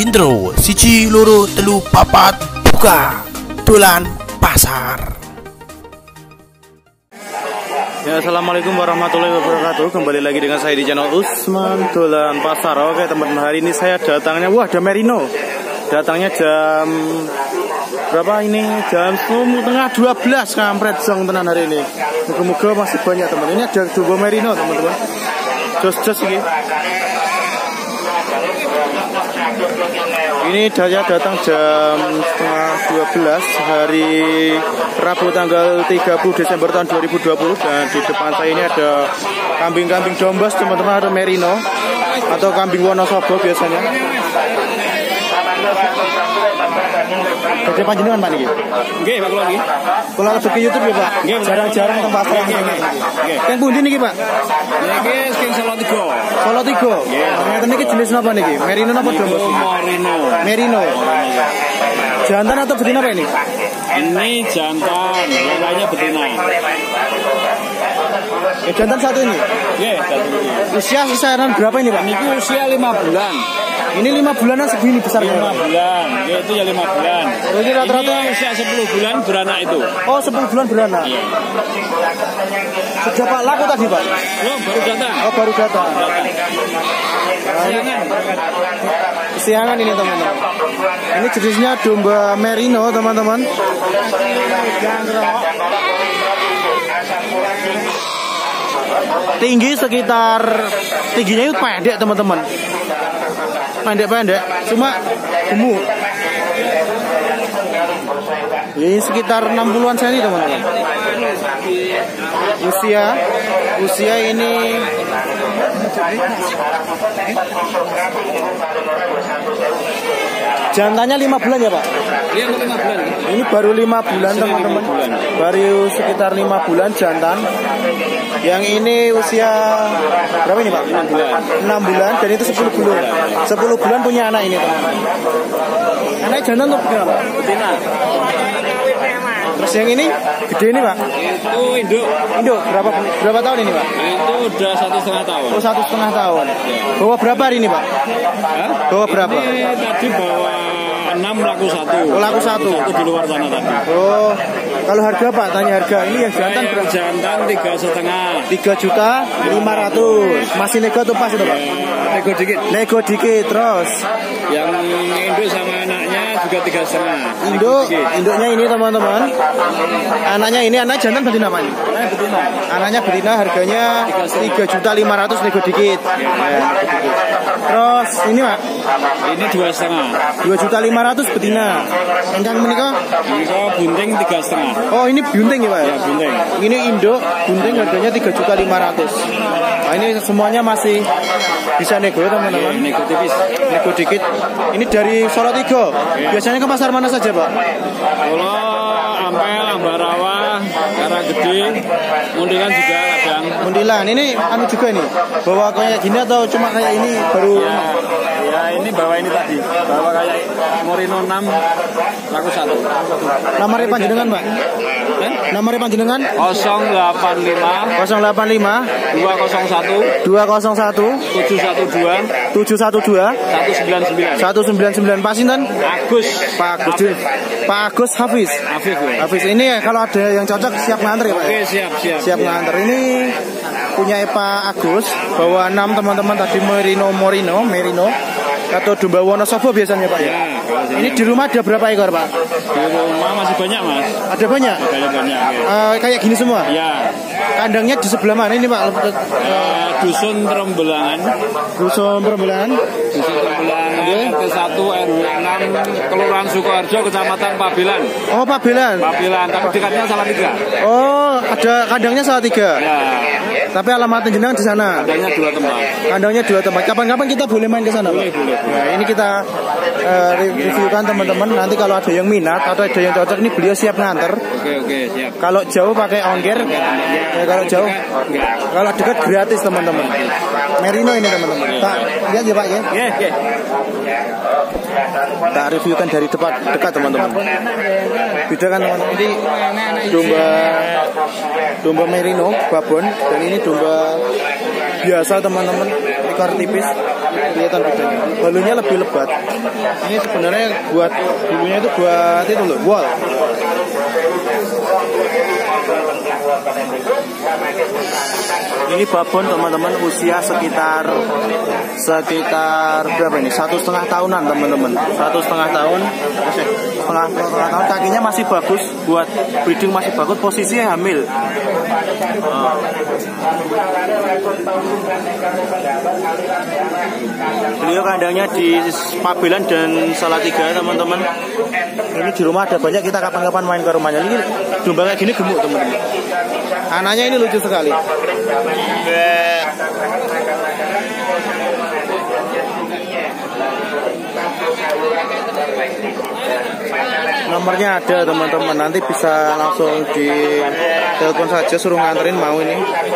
Intro siji loro telu papat buka dolan pasar. Ya, assalamualaikum warahmatullahi wabarakatuh. Kembali lagi dengan saya di channel Usman Dolan Pasar. Oke teman-teman, hari ini saya datangnya, wah ada merino. Datangnya jam berapa ini? Jam setengah 12. Kampret song tenan hari ini. Moga-moga masih banyak teman. Ini ada dua merino teman-teman. Jos-jos ini. Ini saya datang jam setengah 12 hari Rabu tanggal 30 Desember tahun 2020. Dan di depan saya ini ada kambing-kambing dombas teman-teman, ada merino atau kambing Wonosobo biasanya. Gede panjenengan Pak niki? Nggih, Pak kula niki. Kula lebih ke YouTube ya, Pak. Jarang-jarang teng pasar. Nggih. Teng pundi niki, Pak? Niki sing Solo 3. Solo 3. Ternyata niki jenis napa niki? Merino napa dombas? Merino. Merino. Jantan atau betina Pak ini? Ini jantan, yang lainnya betina. Jantan satu ini? Nggih, jantan. Usia kisaran berapa ini, Pak? Niki usia 5 bulan. Ini 5 bulanan segini besarnya. 5 bulan. Nggih, itu ya 5 bulan. Ini rata-rata usia 10 bulan beranak itu. Oh, 10 bulan beranak. Iya. Sudah Pak laku tadi, Pak? Belum, baru datang. Oh, baru datang. Siangan. Siangan ini teman-teman. Ini jenisnya domba merino teman-teman. Tinggi sekitar, tingginya itu pendek teman-teman. Pendek-pendek, cuma gemuk. Ini sekitar 60-an cm teman-teman. Usia ini jantannya 5 bulan ya Pak? Iya, 5 bulan. Ini baru 5 bulan teman-teman. Baru sekitar 5 bulan jantan. Yang ini usia berapa ini Pak? 6 bulan. 6 bulan dan itu 10 bulan. 10 bulan punya anak ini teman-teman. Anak jantan tuh berapa? Betina. Terus yang ini gede ini Pak? Itu induk. Induk berapa tahun ini Pak? Itu udah 1,5 tahun. Oh, 1,5 tahun. Bawa berapa hari ini Pak? Hah? Bawa berapa? Ini tadi bawa 6 laku 1. Oh, laku 1. Satu di luar sana tadi. Oh, kalau harga Pak, tanya harga. Ini yang jantan berapa? Jantan 3,5. 3.500.000. Masih nego tuh pas itu Pak? Nego dikit. Nego dikit terus. Yang induk sama anaknya juga 3,5. Induknya ini teman-teman. Anaknya ini anak jantan betina Pak? Betina. Anaknya betina, harganya 3.500.000 nego dikit. Ya. Terus ini Pak? Ini 2,5. 2.500.000 betina. Engkang menika? Ini bunting 3,5. Oh, ini bunting ya Pak? Ya, bunting. Ini induk, bunting harganya 3.500.000. Nah, ini semuanya masih bisa nego teman-teman. Nego tipis. Nego dikit. Ini dari Solo 3. Biasanya ke pasar mana saja Pak? Solo, Ampel, Ambarawa, Karanggede, Muntilan juga kadang. Muntilan. Ini anu juga nih. Bawa kayak gini atau cuma kayak ini baru? Ya ini bawa ini tadi. Bawa kayak Merino 6 laku 1. Nomornya panjenengan Pak? Nomornya panjenengan? 085 085 201 201 712 712 199. 199. Pak sinten? Agus. Pak Agus. Pak Agus Hafiz. Afif ya. Hafiz ini ya, kalau ada yang cocok siap nganter ya Pak? Oke, siap. Siap nganter. Ini punya Pak Agus, bawa 6 teman-teman tadi merino atau domba Wonosobo biasanya Pak ya. Ini di rumah ada berapa ekor Pak? Di rumah masih banyak Mas. Ada banyak? Banyak. Kayak gini semua? Ya. Kandangnya di sebelah mana ini Pak? Dusun Trembelangan. Dusun Trembelangan. Dusun Trembelangan Ke1 RW 6 Kelurahan Sukoharjo, Kecamatan Pabelan. Oh, Pabelan. Tapi dekatnya Salatiga. Oh, ada kandangnya Salatiga. Ya. Tapi alamat jenengan di sana. Kandangnya 2 tempat. Kandangnya 2 tempat. Kapan-kapan kita boleh main ke sana, Pak? Boleh. Nah, ini kita reviewkan teman-teman. Nanti kalau ada yang minat atau ada yang cocok, ini beliau siap nganter. Oke, siap. Kalau jauh pakai ongkir. Ya, kalau jauh. Kalau dekat gratis teman-teman. Merino ini teman-teman. Pak, lihat ya Pak ya. Nggih. Tak reviewkan dari dekat teman-teman. Beda kan teman-teman. Ini domba merino babon dan ini domba biasa teman-teman, ekor tipis. kelihatan bedanya. Bulunya lebih lebat. Ini sebenarnya buat bulunya itu buat itu loh, wall. Ini babon teman-teman, usia sekitar berapa ini? 1,5 tahunan teman-teman. 1,5 tahun. Setengah tahun, kakinya masih bagus, buat breeding masih bagus, posisinya hamil. Beliau kandangnya di Pabelan dan Salatiga teman-teman. Ini di rumah ada banyak, kita kapan-kapan main ke rumahnya. Ini domba kayak gini gemuk teman-teman. Anaknya ini lucu sekali. Nomornya ada teman-teman, nanti bisa langsung di telepon saja, suruh nganterin mau ini.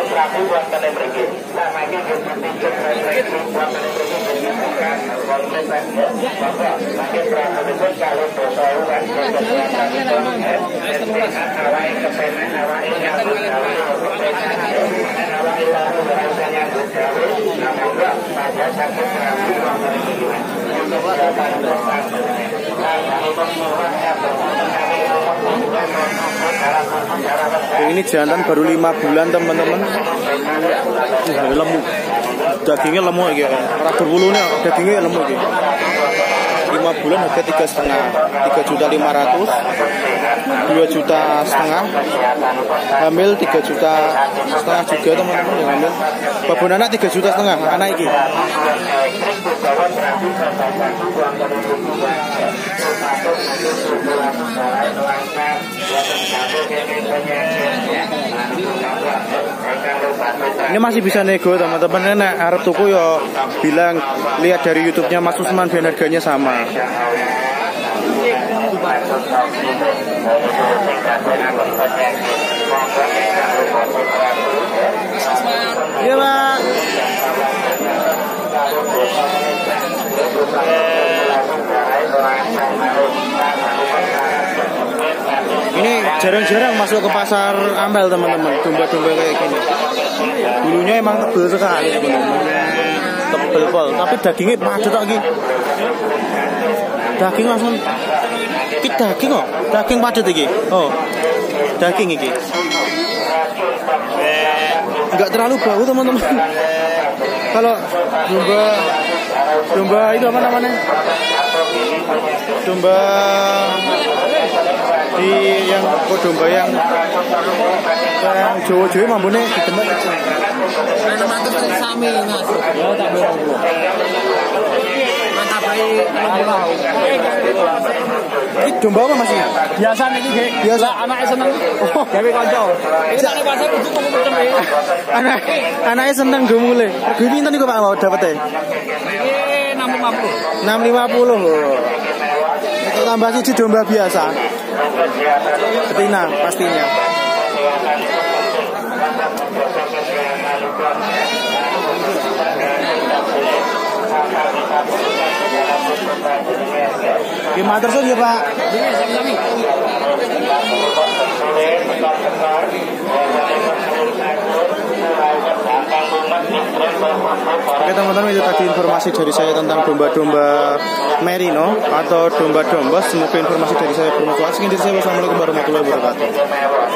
Ini jantan baru 5 bulan teman-teman. Lemu, dagingnya lemu ya, ora berbulunya, dagingnya lemu ya. 5 bulan harga 3,5, 3.500.000, 2,5 juta, hamil 3,5 juta juga teman-teman yang hamil. Babon anak 3,5 juta anak ini. Ini masih bisa nego teman-teman. Nek arep tuku yo bilang lihat dari YouTube-nya Mas Usman biar harganya sama. Iya Pak. Ini jarang-jarang masuk ke pasar Ampel teman-teman, domba-domba kayak gini. Bulunya emang tebel sekali teman-teman, tebel pol, tapi dagingnya padat lagi. Daging langsung, daging kok, daging padat lagi. Oh, daging ini. Enggak terlalu bau teman-teman. Kalau domba itu apa namanya? Domba di yang domba yang Jawa-Jawa mambune di tempat kecil. Ana mantu sami Mas. Ya tak beranggo. Mantap ae. Ini domba apa Mas? Biasa niki nggih. Biasa Anake seneng. Gawe kanca. Iki pasar kudu kok kucem e. Anake seneng go mulai. Rego pinten niku Pak mau dapete? Iki 650. 650. Tambah siji domba biasa. Betina pastinya. Gimana terus ya Pak? Oke teman-teman, itu tadi informasi dari saya tentang domba-domba merino atau domba-domba. Semoga informasi dari saya bermanfaat. Sekian dari saya, wassalamualaikum warahmatullahi wabarakatuh.